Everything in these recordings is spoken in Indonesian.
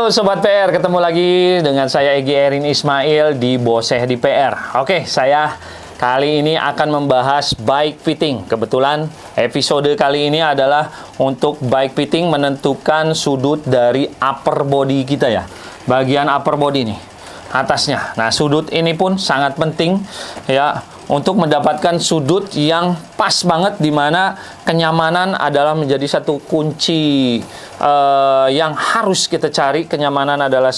Halo Sobat PR, ketemu lagi dengan saya Egy Erin Ismail di Boseh di PR. Oke, saya kali ini akan membahas bike fitting. Kebetulan episode kali ini adalah untuk bike fitting menentukan sudut dari upper body kita ya. Bagian upper body nih, atasnya. Nah, sudut ini pun sangat penting ya untuk mendapatkan sudut yang pas banget, di mana kenyamanan adalah menjadi satu kunci yang harus kita cari. Kenyamanan adalah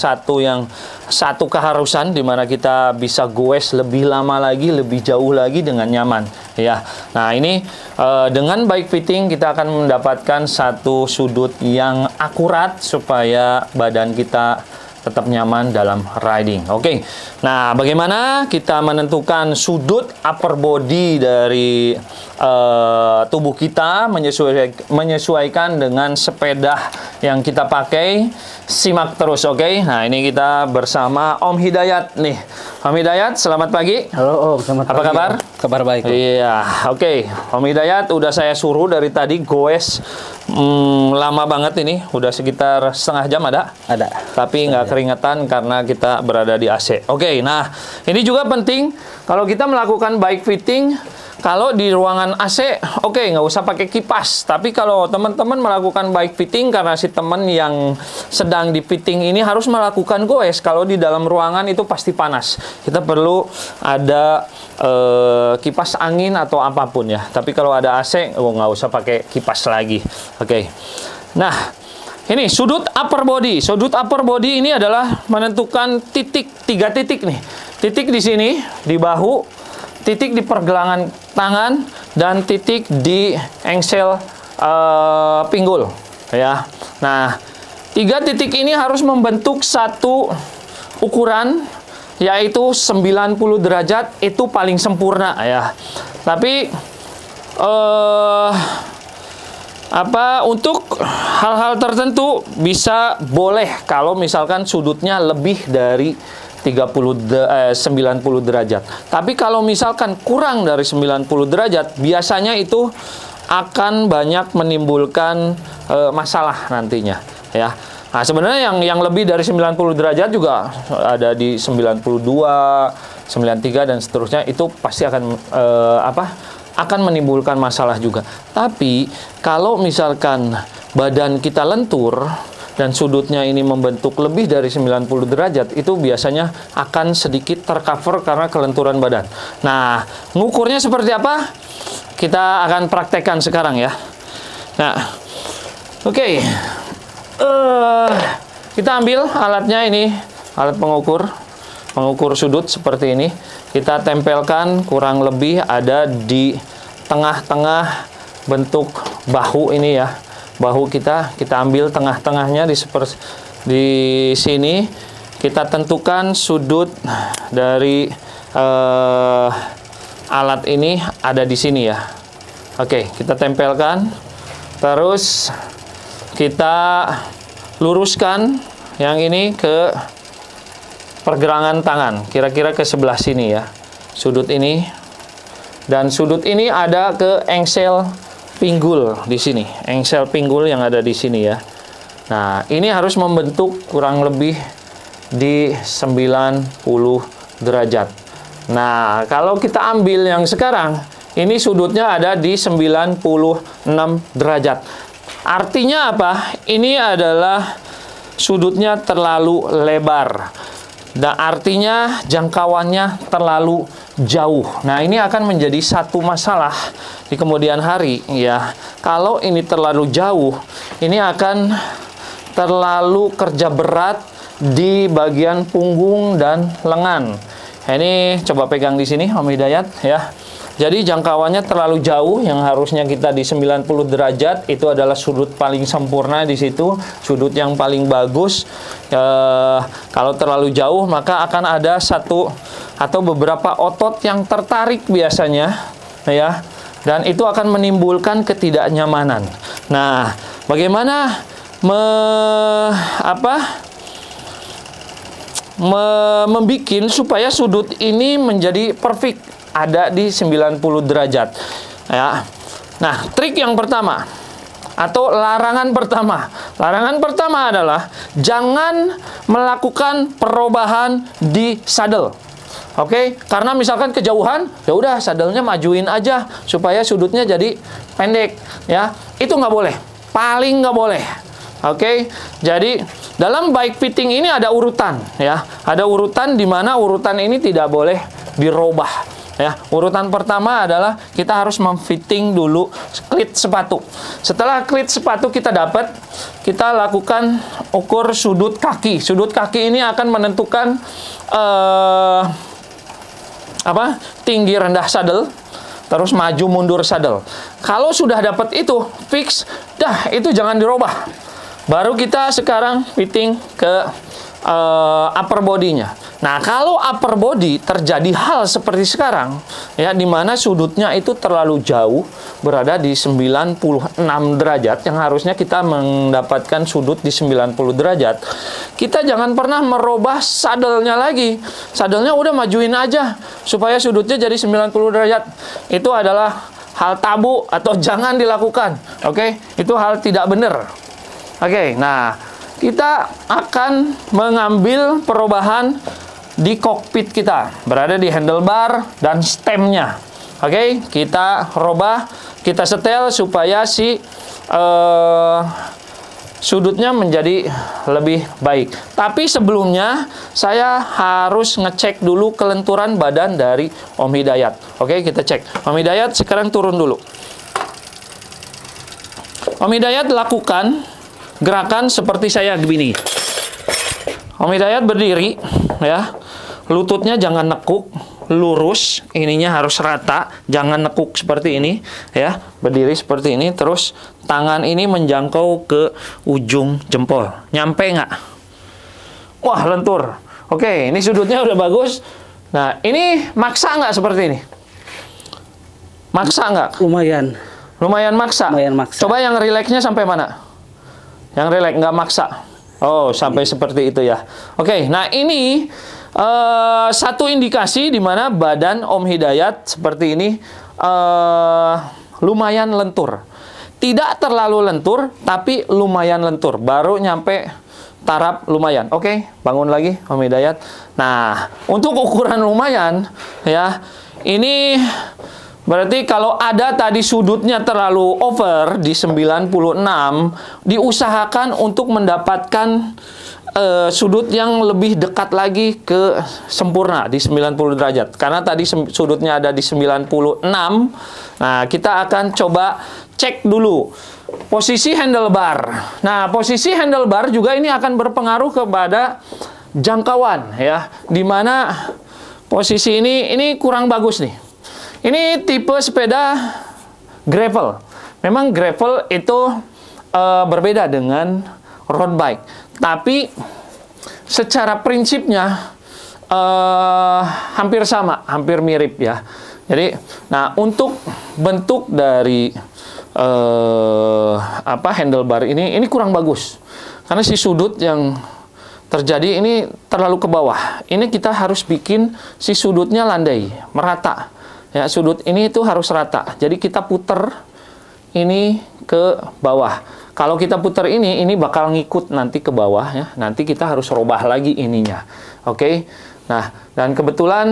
satu keharusan, di mana kita bisa goes lebih lama lagi, lebih jauh lagi dengan nyaman ya. Nah, ini dengan bike fitting kita akan mendapatkan satu sudut yang akurat supaya badan kita tetap nyaman dalam riding. Oke. Nah, bagaimana kita menentukan sudut upper body dari tubuh kita menyesuaikan dengan sepeda yang kita pakai? Simak terus, oke? Nah, ini kita bersama Om Hidayat nih. Om Hidayat, selamat pagi. Halo Om, selamat pagi. Apa kabar? Kabar baik. Om. Iya, oke. Om Hidayat udah saya suruh dari tadi goes lama banget ini, udah sekitar setengah jam ada? Ada. Tapi nggak keringetan karena kita berada di AC. Oke, nah ini juga penting kalau kita melakukan bike fitting. Kalau di ruangan AC, oke, nggak usah pakai kipas. Tapi kalau teman-teman melakukan bike fitting, karena si teman yang sedang di fitting ini harus melakukan goes, kalau di dalam ruangan itu pasti panas. Kita perlu ada kipas angin atau apapun ya. Tapi kalau ada AC, nggak usah pakai kipas lagi. Oke. Nah, ini sudut upper body. Sudut upper body ini adalah menentukan tiga titik nih. Titik di sini, di bahu, titik di pergelangan tangan, dan titik di engsel pinggul ya. Nah, tiga titik ini harus membentuk satu ukuran, yaitu 90 derajat. Itu paling sempurna ya. Tapi untuk hal-hal tertentu boleh kalau misalkan sudutnya lebih dari 90 derajat. Tapi kalau misalkan kurang dari 90 derajat, biasanya itu akan banyak menimbulkan masalah nantinya ya. Nah, sebenarnya yang lebih dari 90 derajat juga ada di 92, 93 dan seterusnya, itu pasti akan akan menimbulkan masalah juga. Tapi kalau misalkan badan kita lentur dan sudutnya ini membentuk lebih dari 90 derajat, itu biasanya akan sedikit tercover karena kelenturan badan. Nah, ngukurnya seperti apa? Kita akan praktekkan sekarang ya. Nah, oke. Kita ambil alatnya ini, alat pengukur sudut seperti ini. Kita tempelkan kurang lebih ada di tengah-tengah bentuk bahu ini ya. Bahu kita ambil tengah-tengahnya di sini. Kita tentukan sudut dari alat ini ada di sini ya. Oke, kita tempelkan. Terus kita luruskan yang ini ke pergelangan tangan, kira-kira ke sebelah sini ya. Sudut ini, dan sudut ini ada ke engsel pinggul di sini, engsel pinggul yang ada di sini ya. Nah, ini harus membentuk kurang lebih di 90 derajat. Nah, kalau kita ambil yang sekarang, ini sudutnya ada di 96 derajat. Artinya apa? Ini adalah sudutnya terlalu lebar. Dan artinya jangkauannya terlalu jauh. Nah, ini akan menjadi satu masalah di kemudian hari ya. Kalau ini terlalu jauh, ini akan terlalu kerja berat di bagian punggung dan lengan. Nah, ini coba pegang di sini Om Hidayat ya. Jadi jangkauannya terlalu jauh, yang harusnya kita di 90 derajat, itu adalah sudut paling sempurna di situ, sudut yang paling bagus. Kalau terlalu jauh, maka akan ada satu atau beberapa otot yang tertarik biasanya, ya, dan itu akan menimbulkan ketidaknyamanan. Nah, bagaimana membikin supaya sudut ini menjadi perfect, ada di 90 derajat ya. Nah, trik yang pertama atau larangan pertama. Larangan pertama adalah jangan melakukan perubahan di saddle. Oke, karena misalkan kejauhan, ya udah saddle-nya majuin aja supaya sudutnya jadi pendek, ya. Itu nggak boleh, paling nggak boleh. Oke, jadi dalam bike fitting ini ada urutan, ya. Ada urutan di mana urutan ini tidak boleh dirubah. Ya, urutan pertama adalah kita harus memfitting dulu klit sepatu. Setelah klit sepatu kita dapat, kita lakukan ukur sudut kaki. Sudut kaki ini akan menentukan tinggi rendah saddle, terus maju mundur saddle. Kalau sudah dapat itu fix, dah itu jangan dirubah. Baru kita sekarang fitting ke upper body-nya. Nah, kalau upper body terjadi hal seperti sekarang, ya, di mana sudutnya itu terlalu jauh, berada di 96 derajat, yang harusnya kita mendapatkan sudut di 90 derajat, kita jangan pernah merubah saddle-nya lagi. Saddle-nya udah majuin aja, supaya sudutnya jadi 90 derajat. Itu adalah hal tabu atau jangan dilakukan. Oke? Itu hal tidak benar. Oke, nah, kita akan mengambil perubahan di kokpit kita, berada di handlebar dan stemnya. Oke, kita rubah, kita setel supaya si sudutnya menjadi lebih baik. Tapi sebelumnya saya harus ngecek dulu kelenturan badan dari Om Hidayat. Oke, kita cek. Om Hidayat sekarang turun dulu. Om Hidayat lakukan gerakan seperti saya begini. Om Hidayat berdiri, ya. Lututnya jangan nekuk, lurus, ininya harus rata, jangan nekuk seperti ini, ya. Berdiri seperti ini, terus tangan ini menjangkau ke ujung jempol. Nyampe nggak? Wah, lentur. Oke, ini sudutnya udah bagus. Nah, ini maksa nggak seperti ini? Maksa nggak? Lumayan. Lumayan maksa? Lumayan maksa. Coba yang rileksnya sampai mana? Yang rileks, nggak maksa? Oh, sampai seperti itu ya. Oke, nah ini satu indikasi di mana badan Om Hidayat seperti ini lumayan lentur. Tidak terlalu lentur, tapi lumayan lentur. Baru nyampe taraf lumayan. Oke, bangun lagi Om Hidayat. Nah, untuk ukuran lumayan, ya, ini berarti kalau ada tadi sudutnya terlalu over di 96, diusahakan untuk mendapatkan sudut yang lebih dekat lagi ke sempurna di 90 derajat. Karena tadi sudutnya ada di 96. Nah, kita akan coba cek dulu posisi handlebar. Nah, posisi handlebar juga ini akan berpengaruh kepada jangkauan, ya. Dimana posisi ini kurang bagus nih. Ini tipe sepeda gravel. Memang gravel itu berbeda dengan road bike. Tapi secara prinsipnya hampir sama, hampir mirip ya. Jadi, nah, untuk bentuk dari handlebar ini kurang bagus. Karena si sudut yang terjadi ini terlalu ke bawah. Ini kita harus bikin si sudutnya landai, merata. Ya, sudut ini itu harus rata. Jadi kita puter ini ke bawah. Kalau kita puter ini bakal ngikut nanti ke bawah ya. Nanti kita harus robah lagi ininya. Oke. Nah, dan kebetulan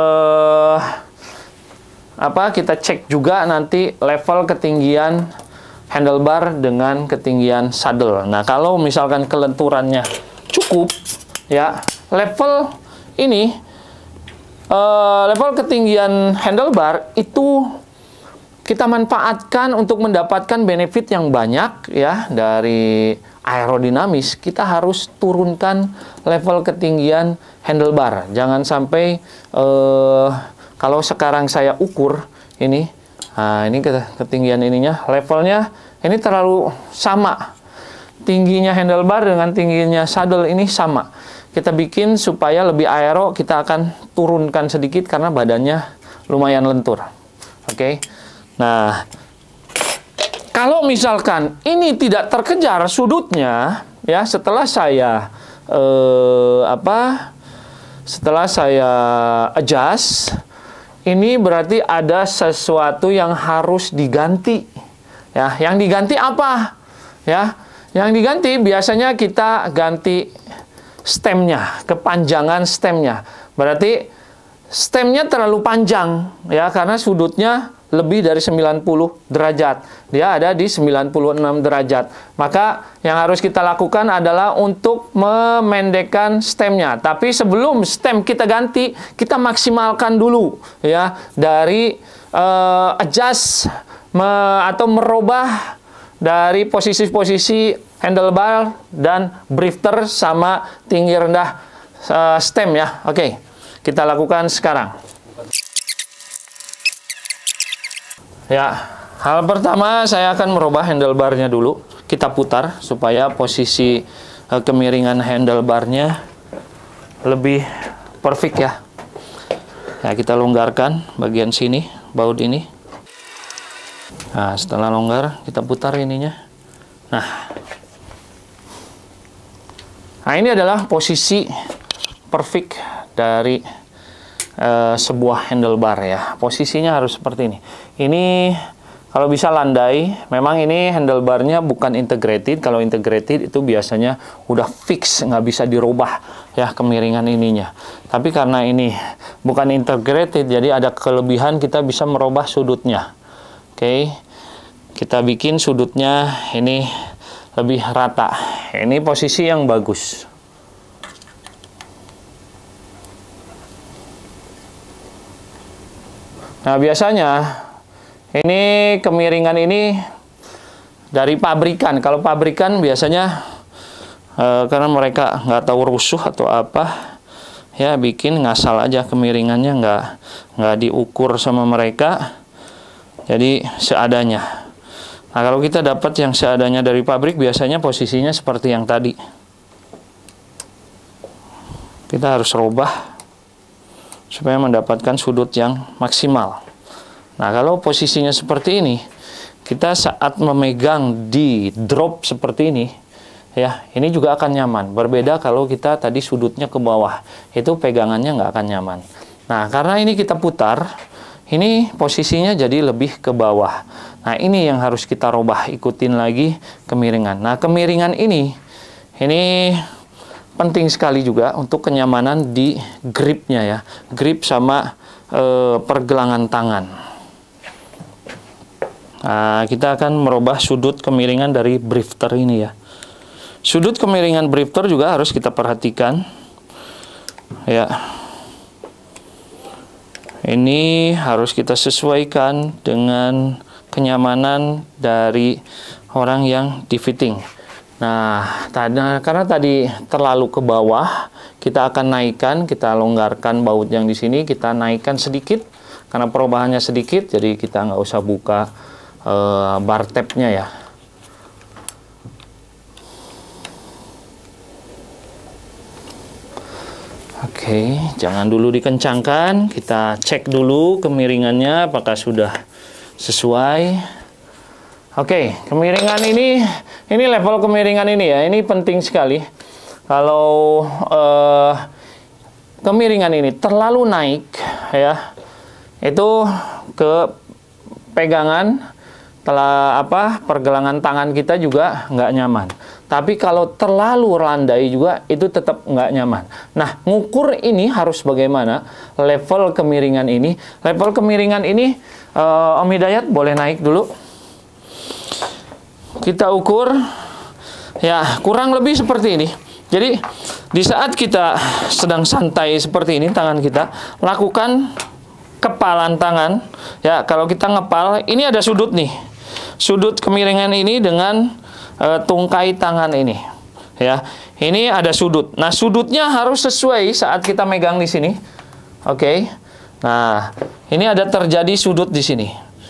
kita cek juga nanti level ketinggian handlebar dengan ketinggian saddle. Nah, kalau misalkan kelenturannya cukup ya, level ini level ketinggian handlebar itu kita manfaatkan untuk mendapatkan benefit yang banyak ya dari aerodinamis. Kita harus turunkan level ketinggian handlebar. Jangan sampai kalau sekarang saya ukur ini, nah ini ketinggian ininya, levelnya ini terlalu sama. Tingginya handlebar dengan tingginya saddle ini sama. Kita bikin supaya lebih aero, kita akan turunkan sedikit karena badannya lumayan lentur. Oke. Nah, kalau misalkan ini tidak terkejar sudutnya, ya, setelah saya adjust, ini berarti ada sesuatu yang harus diganti. Ya, yang diganti apa? Ya, yang diganti biasanya kita ganti stemnya, kepanjangan stemnya. Berarti stemnya terlalu panjang ya, karena sudutnya lebih dari 90 derajat. Dia ada di 96 derajat. Maka yang harus kita lakukan adalah untuk memendekkan stemnya. Tapi sebelum stem kita ganti, kita maksimalkan dulu ya, dari adjust atau merubah dari posisi-posisi handlebar dan drifter sama tinggi rendah stem ya. Oke, kita lakukan sekarang. Ya, hal pertama saya akan merubah handlebarnya dulu. Kita putar supaya posisi kemiringan handlebarnya lebih perfect ya. Ya, kita longgarkan bagian sini, baut ini. Nah, setelah longgar, kita putar ininya. Nah, ini adalah posisi perfect dari sebuah handlebar ya. Posisinya harus seperti ini. Ini kalau bisa landai. Memang ini handlebarnya bukan integrated. Kalau integrated itu biasanya udah fix, nggak bisa dirubah ya kemiringan ininya. Tapi karena ini bukan integrated, jadi ada kelebihan kita bisa merubah sudutnya. Oke, kita bikin sudutnya ini lebih rata. Ini posisi yang bagus. Nah, biasanya ini kemiringan ini dari pabrikan. Kalau pabrikan biasanya karena mereka nggak tahu rusuh atau apa, ya bikin ngasal aja kemiringannya, nggak diukur sama mereka. Jadi seadanya. Nah, kalau kita dapat yang seadanya dari pabrik, biasanya posisinya seperti yang tadi. Kita harus rubah supaya mendapatkan sudut yang maksimal. Nah, kalau posisinya seperti ini, kita saat memegang di drop seperti ini, ya, ini juga akan nyaman. Berbeda kalau kita tadi sudutnya ke bawah, itu pegangannya nggak akan nyaman. Nah, karena ini kita putar, ini posisinya jadi lebih ke bawah. Nah, ini yang harus kita rubah, ikutin lagi kemiringan. Nah, kemiringan ini penting sekali juga untuk kenyamanan di gripnya ya. Grip sama pergelangan tangan. Nah, kita akan merubah sudut kemiringan dari drifter ini ya. Sudut kemiringan drifter juga harus kita perhatikan. Ya. Ini harus kita sesuaikan dengan kenyamanan dari orang yang di fitting. Nah, karena tadi terlalu ke bawah, kita akan naikkan, kita longgarkan baut yang di sini, kita naikkan sedikit, karena perubahannya sedikit, jadi kita nggak usah buka bar tab-nya ya. Oke, jangan dulu dikencangkan, kita cek dulu kemiringannya apakah sudah sesuai. Oke, kemiringan ini level kemiringan ini ya, ini penting sekali. Kalau kemiringan ini terlalu naik ya, itu ke pegangan pergelangan tangan kita juga nggak nyaman. Tapi kalau terlalu landai juga itu tetap nggak nyaman. Nah, ngukur ini harus bagaimana level kemiringan ini. Level kemiringan ini Om Hidayat boleh naik dulu. Kita ukur ya kurang lebih seperti ini. Jadi di saat kita sedang santai seperti ini, tangan kita lakukan kepalan tangan ya. Kalau kita ngepal, ini ada sudut nih, sudut kemiringan ini dengan tungkai tangan ini ya. Ini ada sudut. Nah, sudutnya harus sesuai saat kita megang di sini. Oke. Nah, ini ada terjadi sudut di sini.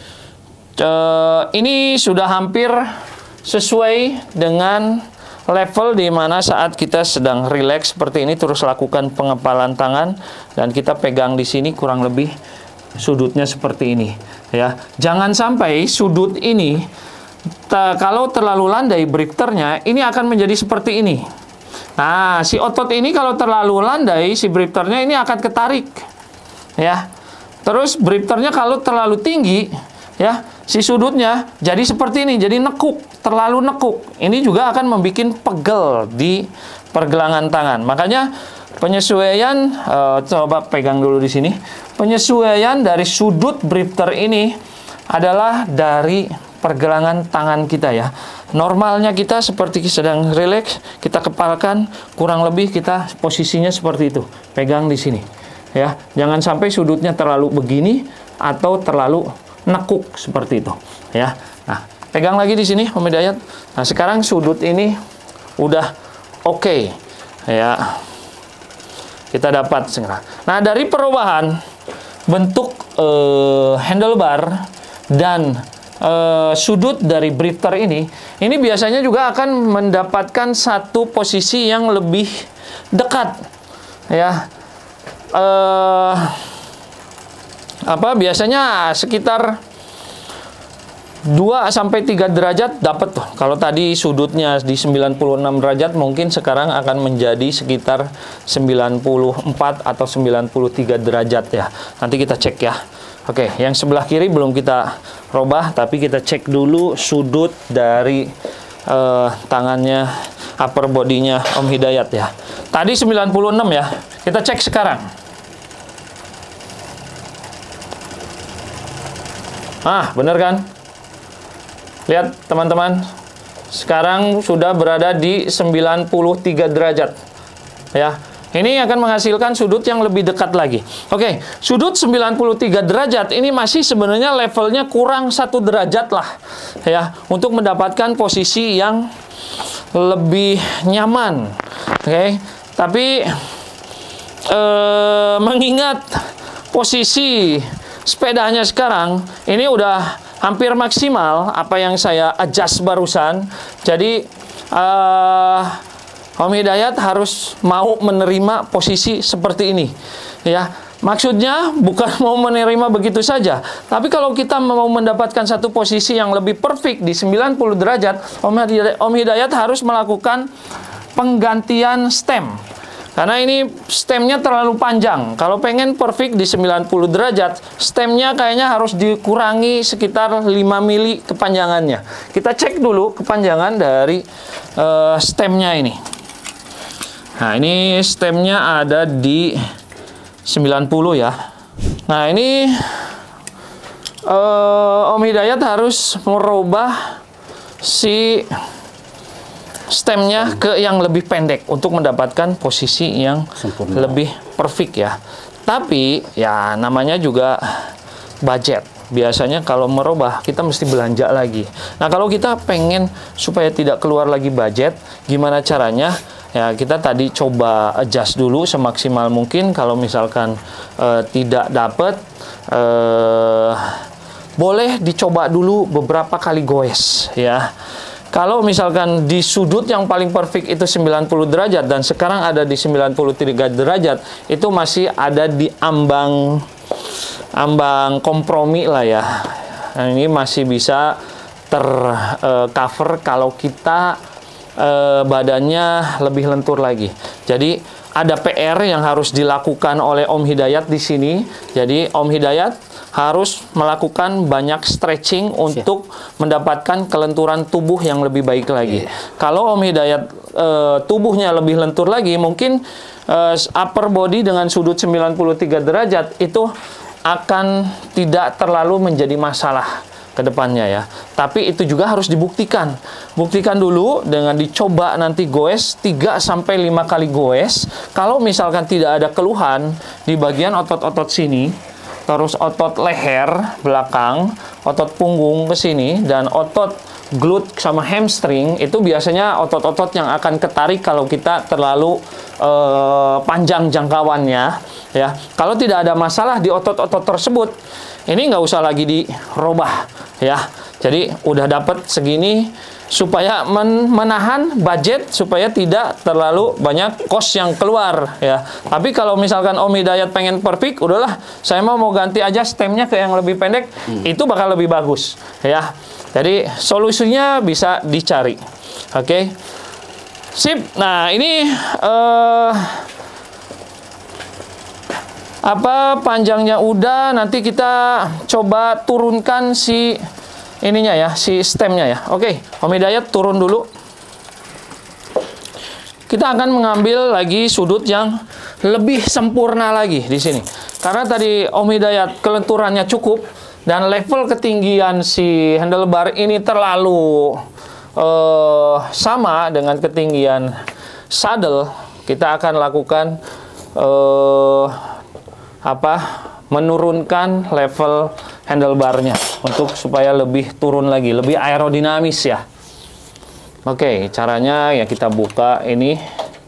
Ini sudah hampir sesuai dengan level di mana saat kita sedang rileks seperti ini, terus lakukan pengepalan tangan dan kita pegang di sini, kurang lebih sudutnya seperti ini ya. Jangan sampai sudut ini kalau terlalu landai drifternya, ini akan menjadi seperti ini. Nah, si otot ini kalau terlalu landai, si drifternya ini akan ketarik ya. Terus drifternya kalau terlalu tinggi, ya, si sudutnya jadi seperti ini, jadi nekuk, terlalu nekuk. Ini juga akan membuat pegel di pergelangan tangan. Makanya penyesuaian, coba pegang dulu di sini. Penyesuaian dari sudut drifter ini adalah dari pergelangan tangan kita ya. Normalnya kita seperti sedang rileks, kita kepalkan, kurang lebih kita posisinya seperti itu. Pegang di sini. Ya, jangan sampai sudutnya terlalu begini atau terlalu nekuk seperti itu. Ya. Nah, pegang lagi di sini Om Hidayat. Nah, sekarang sudut ini udah oke. Ya. Kita dapat segera. Nah, dari perubahan bentuk handlebar dan sudut dari drifter ini biasanya juga akan mendapatkan satu posisi yang lebih dekat, ya. Biasanya sekitar 2-3 derajat dapat tuh. Kalau tadi sudutnya di 96 derajat, mungkin sekarang akan menjadi sekitar 94 atau 93 derajat ya. Nanti kita cek ya. Oke, yang sebelah kiri belum kita robah, tapi kita cek dulu sudut dari tangannya, upper bodinya Om Hidayat ya. Tadi 96 ya. Kita cek sekarang. Bener kan? Lihat teman-teman, sekarang sudah berada di 93 derajat. Ya, ini akan menghasilkan sudut yang lebih dekat lagi. Oke, sudut 93 derajat ini masih sebenarnya levelnya kurang 1 derajat lah, ya, untuk mendapatkan posisi yang lebih nyaman. Oke, tapi mengingat posisi sepedanya sekarang ini udah hampir maksimal apa yang saya adjust barusan. Jadi Om Hidayat harus mau menerima posisi seperti ini, ya. Maksudnya bukan mau menerima begitu saja, tapi kalau kita mau mendapatkan satu posisi yang lebih perfect di 90 derajat, Om Hidayat harus melakukan penggantian stem. Karena ini stemnya terlalu panjang. Kalau pengen perfect di 90 derajat, stemnya kayaknya harus dikurangi sekitar 5 mili kepanjangannya. Kita cek dulu kepanjangan dari stemnya ini. Nah, ini stemnya ada di 90 ya. Nah, ini Om Hidayat harus merubah si stemnya ke yang lebih pendek untuk mendapatkan posisi yang sempurna, lebih perfect ya. Tapi ya namanya juga budget. Biasanya kalau merubah kita mesti belanja lagi. Nah, kalau kita pengen supaya tidak keluar lagi budget, gimana caranya? Ya, kita tadi coba adjust dulu semaksimal mungkin. Kalau misalkan tidak dapat, boleh dicoba dulu beberapa kali goes ya. Kalau misalkan di sudut yang paling perfect itu 90 derajat dan sekarang ada di 93 derajat, itu masih ada di ambang kompromi lah ya. Nah, ini masih bisa tercover kalau kita badannya lebih lentur lagi. Jadi ada PR yang harus dilakukan oleh Om Hidayat di sini. Jadi Om Hidayat harus melakukan banyak stretching untuk mendapatkan kelenturan tubuh yang lebih baik lagi. Kalau Om Hidayat tubuhnya lebih lentur lagi, mungkin upper body dengan sudut 93 derajat itu akan tidak terlalu menjadi masalah ke depannya ya. Tapi itu juga harus dibuktikan. Buktikan dulu dengan dicoba nanti goes 3-5 kali goes. Kalau misalkan tidak ada keluhan di bagian otot-otot sini, terus otot leher belakang, otot punggung ke sini, dan otot glute sama hamstring, itu biasanya otot-otot yang akan ketarik kalau kita terlalu panjang jangkauannya ya. Kalau tidak ada masalah di otot-otot tersebut, ini nggak usah lagi dirubah ya. Jadi udah dapat segini supaya menahan budget, supaya tidak terlalu banyak cost yang keluar ya. Tapi kalau misalkan Om Hidayat pengen perfect, udahlah saya mau ganti aja stemnya ke yang lebih pendek, itu bakal lebih bagus ya. Jadi solusinya bisa dicari. Oke. Sip. Nah, ini panjangnya udah, nanti kita coba turunkan si ininya ya, si stemnya ya. Oke, Om Hidayat turun dulu. Kita akan mengambil lagi sudut yang lebih sempurna lagi di sini. Karena tadi Om Hidayat kelenturannya cukup dan level ketinggian si handlebar ini terlalu sama dengan ketinggian saddle, kita akan lakukan menurunkan level handlebarnya untuk supaya lebih turun lagi, lebih aerodinamis ya. Oke, caranya ya kita buka ini.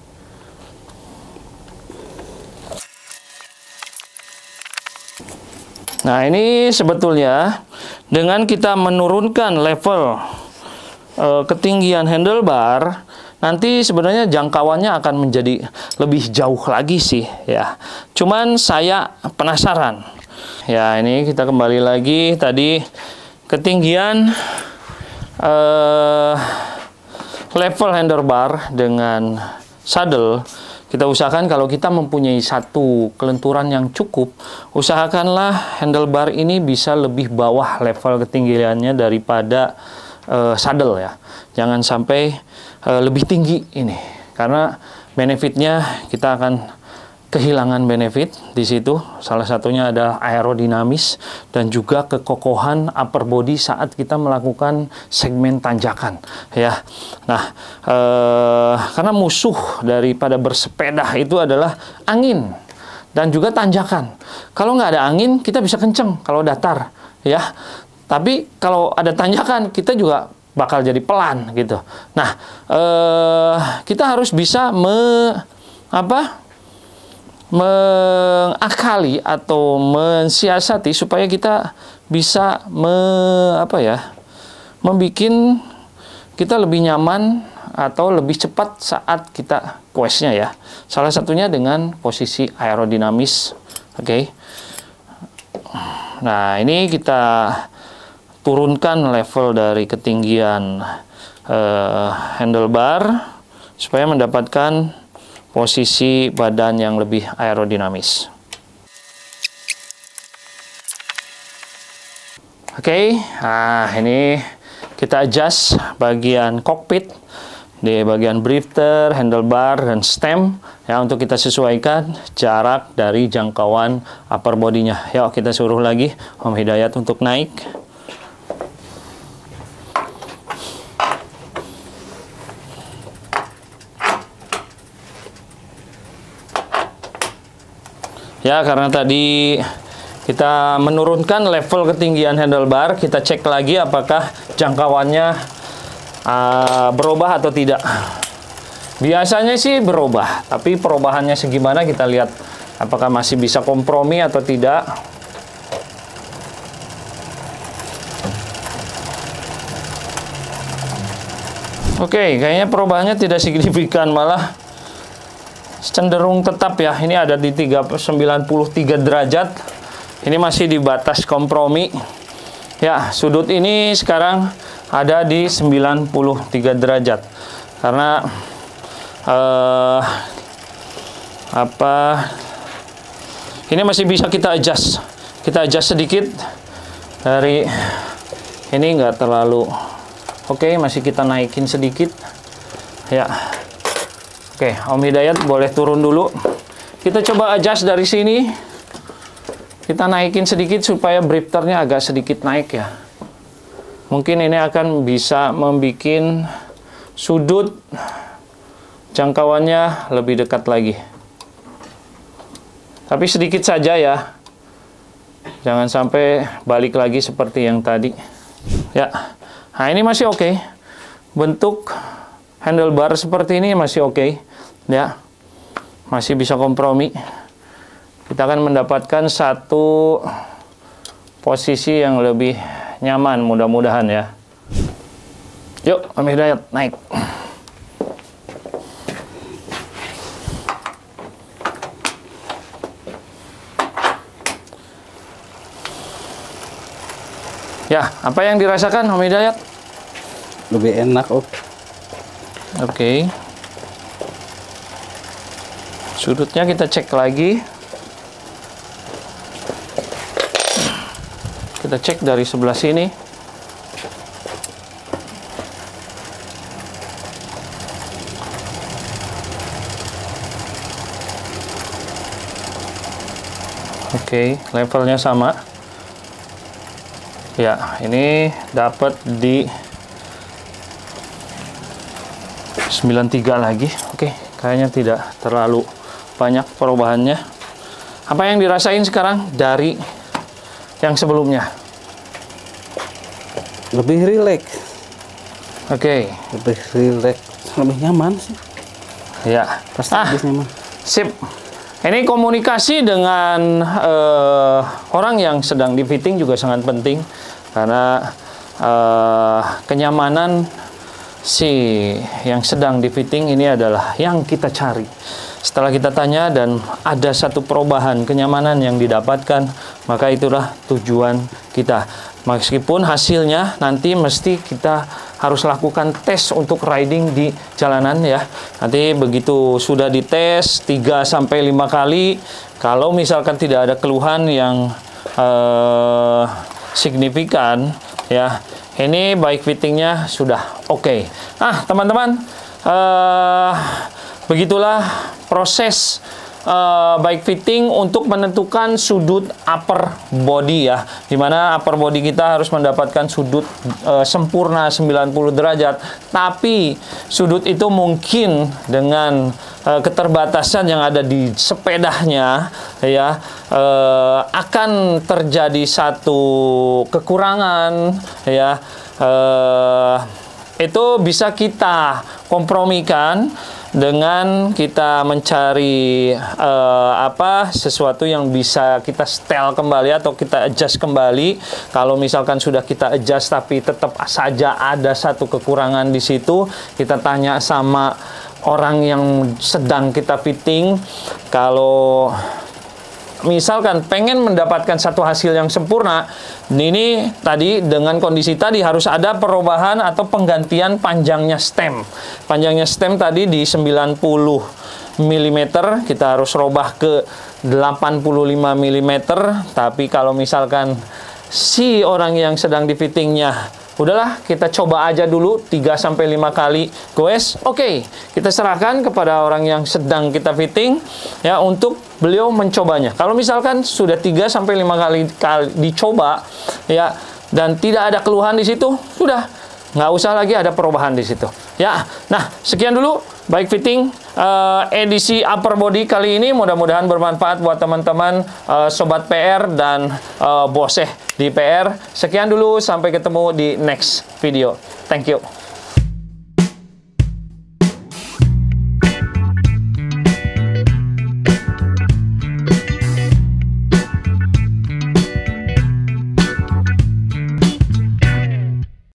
Nah, ini sebetulnya dengan kita menurunkan level ketinggian handlebar, nanti sebenarnya jangkauannya akan menjadi lebih jauh lagi sih ya. Cuman saya penasaran. Ya, ini kita kembali lagi tadi ketinggian level handlebar dengan saddle. Kita usahakan kalau kita mempunyai satu kelenturan yang cukup, usahakanlah handlebar ini bisa lebih bawah level ketinggiannya daripada saddle ya. Jangan sampai lebih tinggi ini, karena benefitnya kita akan kehilangan benefit di situ. Salah satunya adalah aerodinamis dan juga kekokohan upper body saat kita melakukan segmen tanjakan ya. Nah, karena musuh daripada bersepeda itu adalah angin dan juga tanjakan. Kalau nggak ada angin kita bisa kenceng kalau datar ya, tapi kalau ada tanjakan kita juga bakal jadi pelan gitu. Nah, kita harus bisa mengakali atau mensiasati supaya kita bisa membuat kita lebih nyaman atau lebih cepat saat kita quest-nya ya. Salah satunya dengan posisi aerodinamis. Oke. Nah, ini kita turunkan level dari ketinggian handlebar supaya mendapatkan posisi badan yang lebih aerodinamis. Oke, nah ini kita adjust bagian kokpit di bagian drifter, handlebar, dan stem ya, untuk kita sesuaikan jarak dari jangkauan upper bodinya. Yuk kita suruh lagi Om Hidayat untuk naik. Ya, karena tadi kita menurunkan level ketinggian handlebar, kita cek lagi apakah jangkauannya berubah atau tidak. Biasanya sih berubah, tapi perubahannya segimana kita lihat apakah masih bisa kompromi atau tidak. Oke, kayaknya perubahannya tidak signifikan, malah cenderung tetap ya. Ini ada di 93 derajat. Ini masih di batas kompromi. Ya, sudut ini sekarang ada di 93 derajat. Karena ini masih bisa kita adjust. Kita adjust sedikit dari ini, nggak terlalu oke, masih kita naikin sedikit. Ya. Oke, Om Hidayat boleh turun dulu. Kita coba adjust dari sini. Kita naikin sedikit supaya drifternya agak sedikit naik ya. Mungkin ini akan bisa membuat sudut jangkauannya lebih dekat lagi. Tapi sedikit saja ya. Jangan sampai balik lagi seperti yang tadi. Ya. Nah, ini masih oke. Bentuk handlebar seperti ini masih oke. Ya, masih bisa kompromi. Kita akan mendapatkan satu posisi yang lebih nyaman, mudah-mudahan ya. Yuk, Om Hidayat, naik. Ya, apa yang dirasakan Om Hidayat? Lebih enak, Om. Oke. Sudutnya kita cek lagi. kita cek dari sebelah sini. Oke, levelnya sama. Ya, ini dapat di 93 lagi. Oke, kayaknya tidak terlalu banyak perubahannya. Apa yang dirasain sekarang dari yang sebelumnya? Lebih rileks. Oke. Lebih rileks. Lebih nyaman sih. Ya. Pasti lebih nyaman. Sip. Ini komunikasi dengan orang yang sedang di fitting juga sangat penting. Karena kenyamanan si yang sedang di fitting ini adalah yang kita cari. Setelah kita tanya dan ada satu perubahan kenyamanan yang didapatkan, maka itulah tujuan kita. Meskipun hasilnya nanti mesti kita harus lakukan tes untuk riding di jalanan ya. Nanti begitu sudah dites 3-5 kali, kalau misalkan tidak ada keluhan yang signifikan ya, ini bike fittingnya sudah oke. Nah teman-teman, begitulah proses bike fitting untuk menentukan sudut upper body ya, dimana upper body kita harus mendapatkan sudut sempurna 90 derajat, tapi sudut itu mungkin dengan keterbatasan yang ada di sepedanya ya, akan terjadi satu kekurangan ya, itu bisa kita kompromikan dengan kita mencari sesuatu yang bisa kita setel kembali atau kita adjust kembali. Kalau misalkan sudah kita adjust tapi tetap saja ada satu kekurangan di situ, kita tanya sama orang yang sedang kita fitting. Kalau misalkan pengen mendapatkan satu hasil yang sempurna, ini tadi dengan kondisi tadi harus ada perubahan atau penggantian panjangnya stem. Panjangnya stem tadi di 90 mm, kita harus robah ke 85 mm. Tapi kalau misalkan si orang yang sedang di fittingnya, udahlah kita coba aja dulu 3-5 kali goes. Oke, kita serahkan kepada orang yang sedang kita fitting ya untuk beliau mencobanya. Kalau misalkan sudah 3-5 kali dicoba ya dan tidak ada keluhan di situ, sudah nggak usah lagi ada perubahan di situ ya. Nah, sekian dulu bike fitting edisi upper body kali ini. Mudah-mudahan bermanfaat buat teman-teman sobat PR dan boseh di PR. Sekian dulu, sampai ketemu di next video. Thank you.